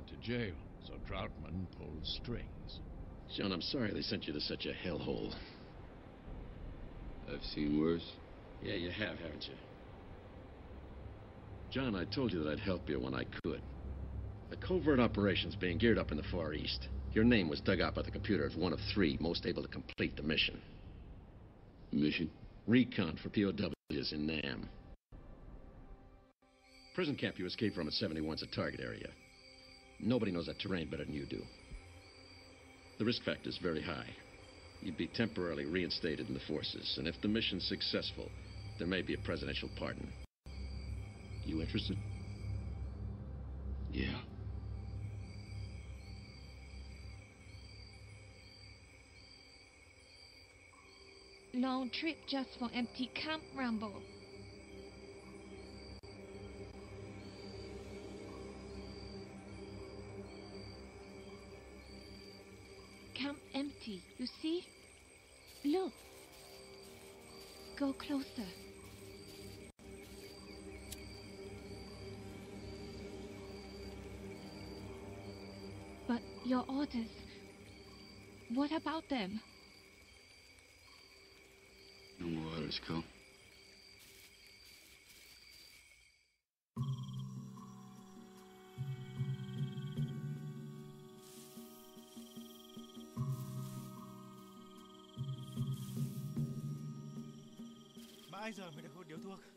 to jail, so Troutman pulled strings. John, I'm sorry they sent you to such a hellhole. I've seen worse. Yeah, you have, haven't you? John, I told you that I'd help you when I could. The covert operation's being geared up in the Far East. Your name was dug out by the computer as one of 3 most able to complete the mission. Mission? Recon for POWs in Nam. Prison camp you escaped from at 71's a target area. Nobody knows that terrain better than you do. The risk factor is very high. You'd be temporarily reinstated in the forces, and if the mission's successful, there may be a presidential pardon. You interested? Yeah. Long trip just for empty Camp Rambo. Camp empty, you see? Look. Go closer. But your orders, what about them? No more orders, Cole. Mãi giờ mới được hút điếu thuốc.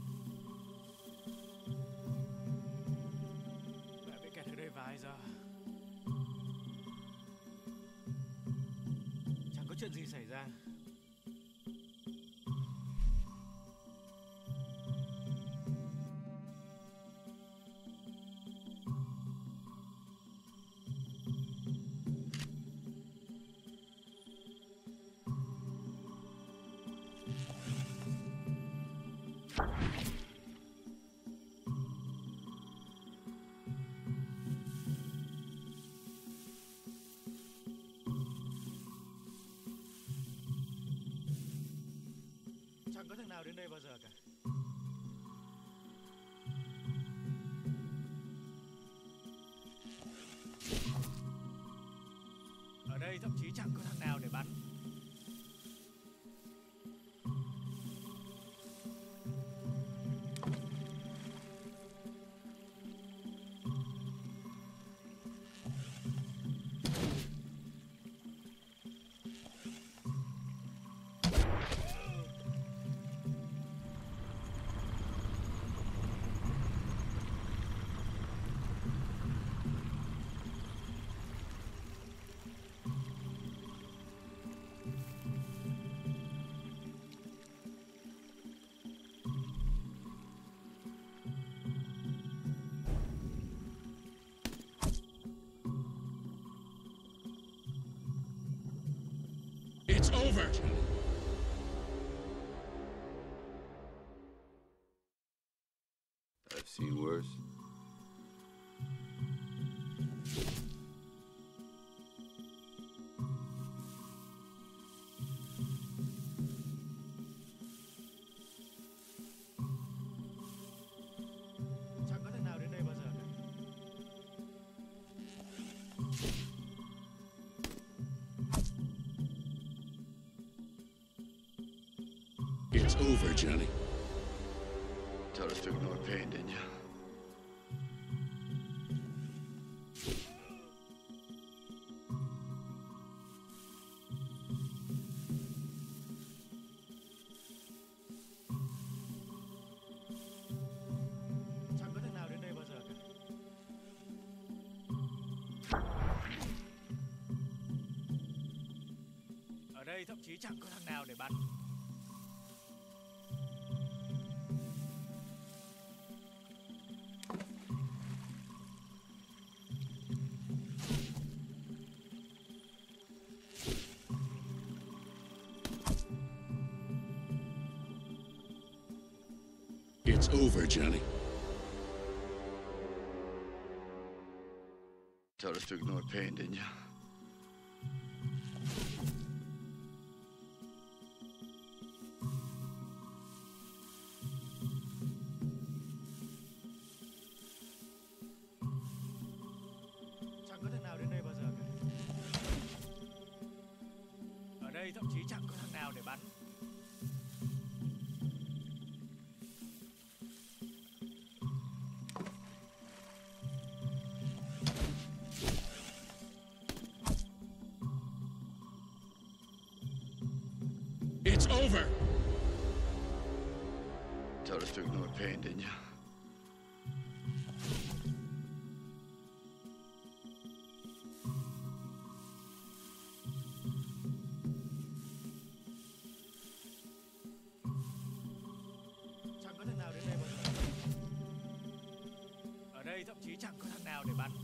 Mẹ bị kẹt ở đây vài giờ. Chẳng có chuyện gì xảy ra. Chẳng có thằng nào đến đây bao giờ cả. Ở đây thậm chí chẳng có thằng nào để bắn. It's over! I've seen worse. Chẳng có thằng nào đến đây bao giờ cả. It's over, Johnny. Told us to ignore pain, didn't you? Chẳng có thằng nào đến đây bao giờ cả. Ở đây thậm chí chẳng có thằng nào để bắn. It's over, Johnny. Told us to ignore pain, didn't you? thậm chí chẳng có thằng nào để bắn. It's over! Told us to ignore pain, didn't you? Chẳng có thằng nào đến đây bao giờ. Ở đây thậm chí chẳng có thằng nào để bắn.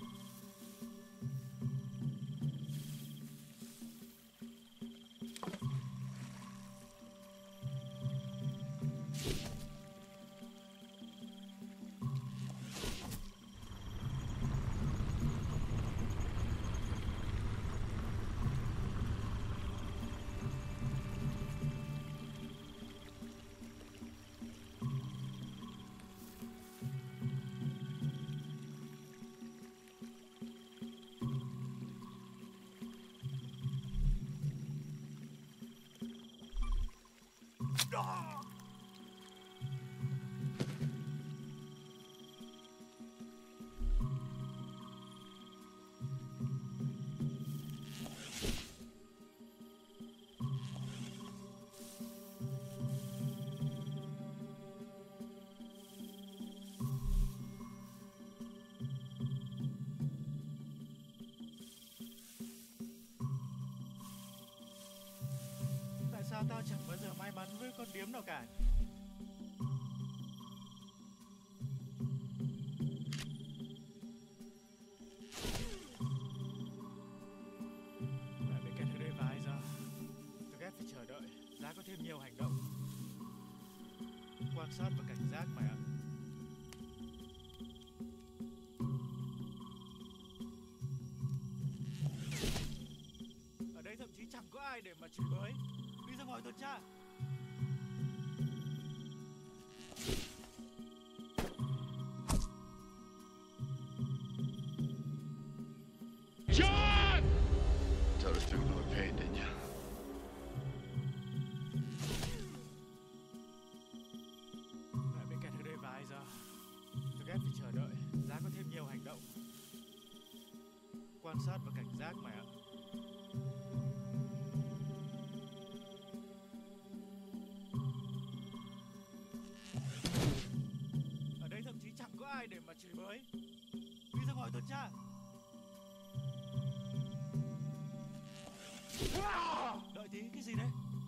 Tại sao tao chẳng bao giờ may mắn với con điếm nào cả? Lại bị kẹt ở đây vài giờ. Tôi ghét phải chờ đợi. Giá có thêm nhiều hành động. Quan sát và cảnh giác mày ạ. Ở đây thậm chí chẳng có ai để mà chửi bới. Đi ra ngoài tuần tra. John! Told us to ignore pain, didn't you? Lại bị kẹt ở đây vài giờ. Tôi ghét phải chờ đợi. Giá có thêm nhiều hành động. Quan sát và cảnh giác mày ạ. Ở đây thậm chí chẳng có ai để mà chửi bới. Đi ra ngoài tuần tra. Đợi tí, cái gì đấy?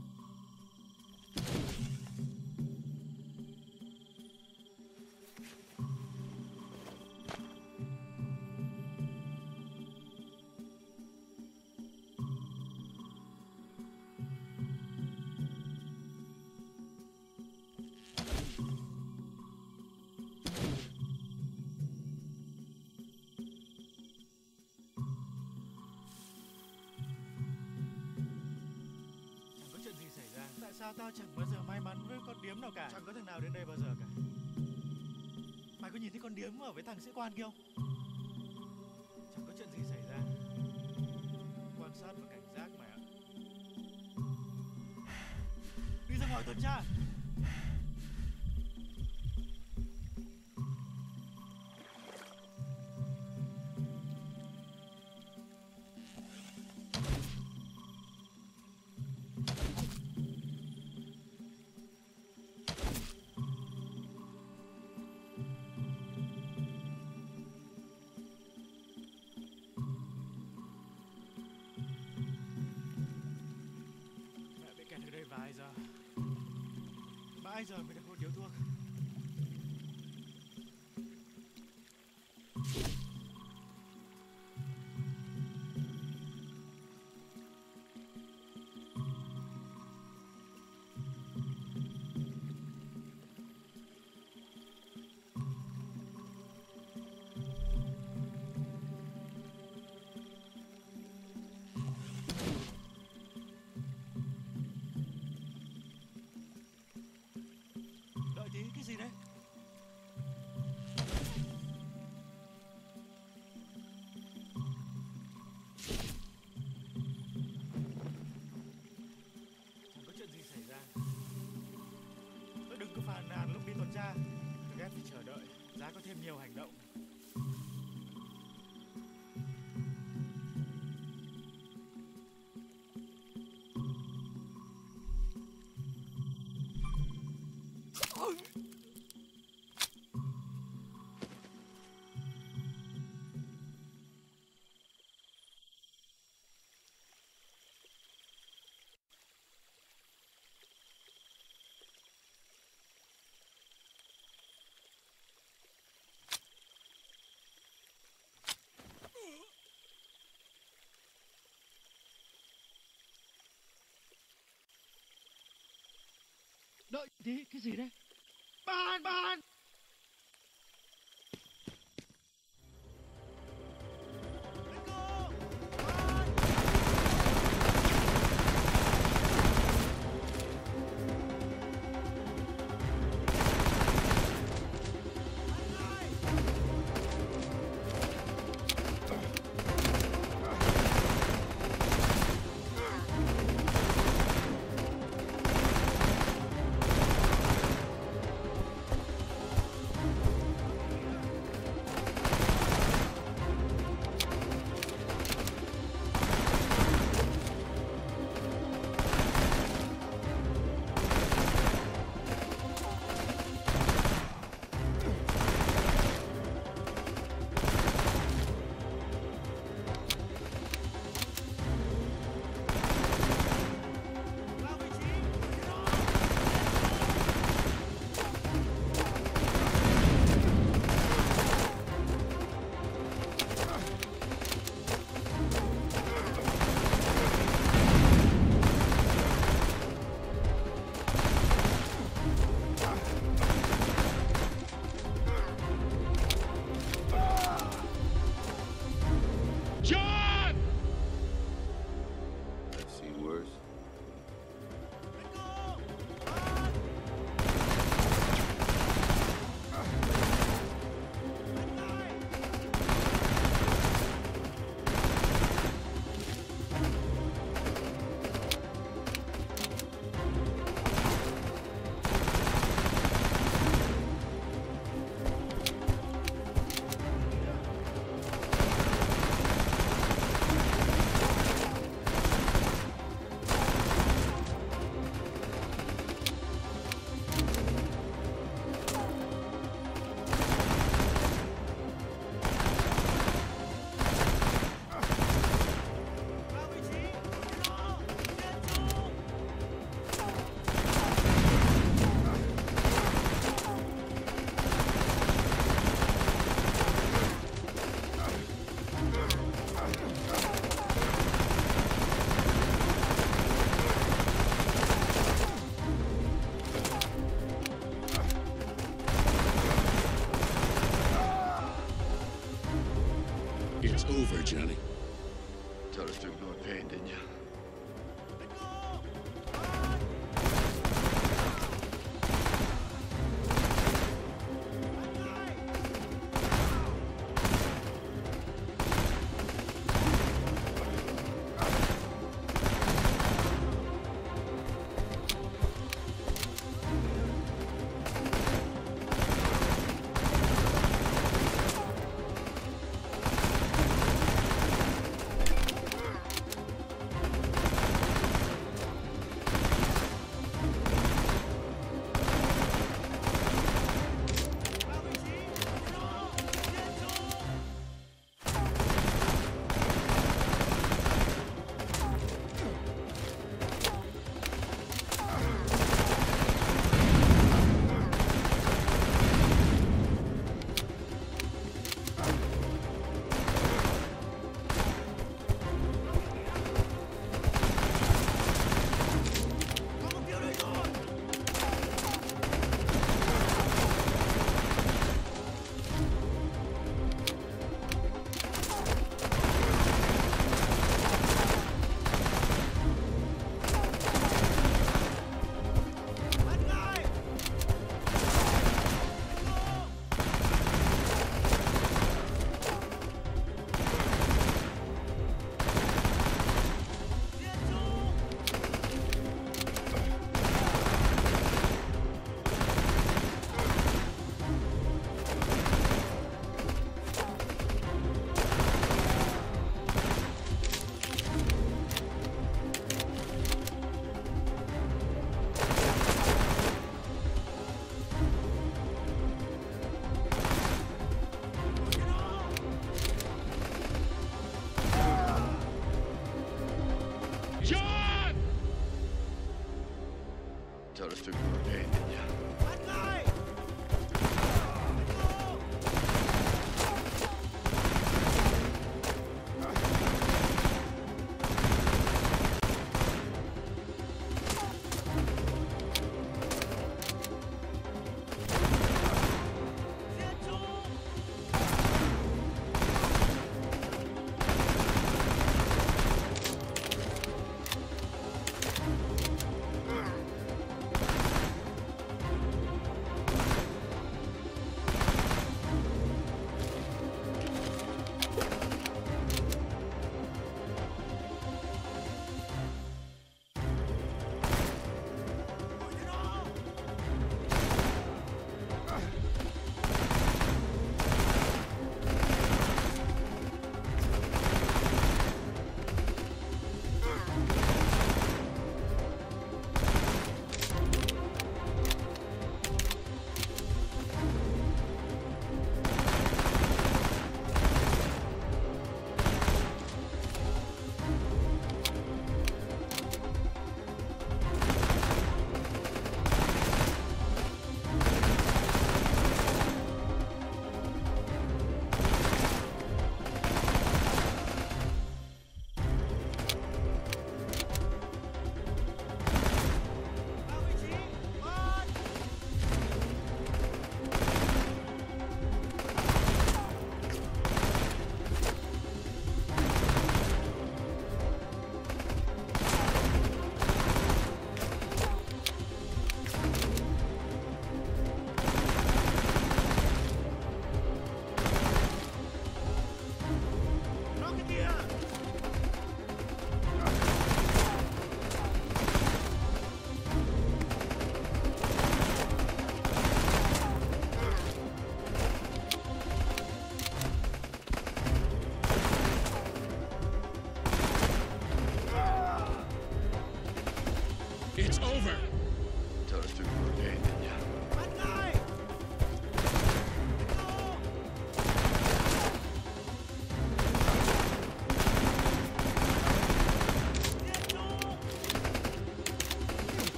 Chẳng có chuyện gì xảy ra. Tại sao tao chẳng bao giờ may mắn với con điếm nào cả? Chẳng có thằng nào đến đây bao giờ cả. Mày có nhìn thấy con điếm ở với thằng sĩ quan kia không? Chẳng có chuyện gì xảy ra. Quan sát và cảnh giác mày ạ. Đi ra ngoài tuần tra. Mẹ bị kẹt ở đây vài giờ. Mãi giờ mới được hút điếu thuốc. Đợi tí, cái gì đấy? Bạn, bạn! John! I've seen worse. It's over, Johnny. Told us to ignore pain, didn't you?